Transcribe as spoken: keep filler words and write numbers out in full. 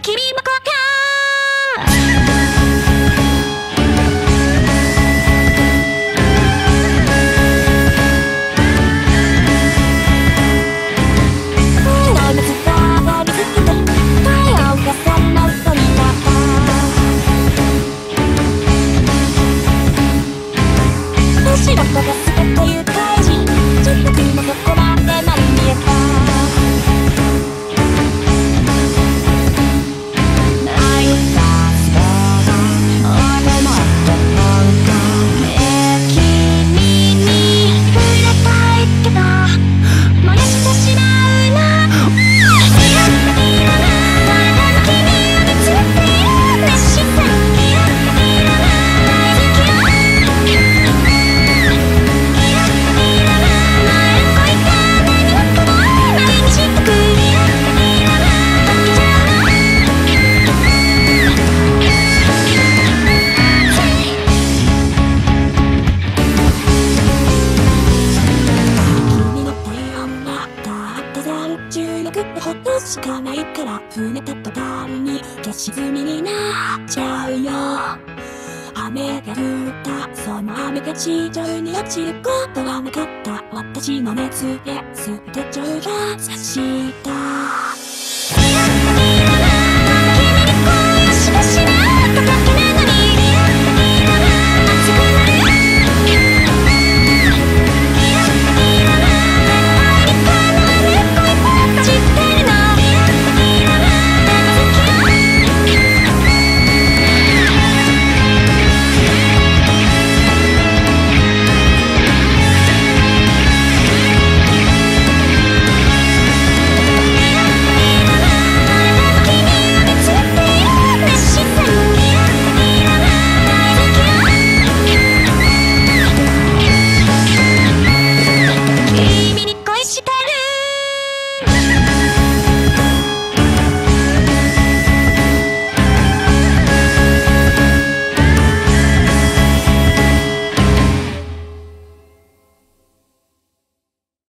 君もこうか仕事が全て愉快時自宅のどこまで何見えた泣いた姿俺もっと本当ね君に触れたいけど燃やしてしまうなやってみろな誰でも君を見つめている熱視線やってみろなほっとしかないから船た途端に消し済みになっちゃうよ雨が降ったその雨が地上に落ちることはなかった私の熱で全て蒸発した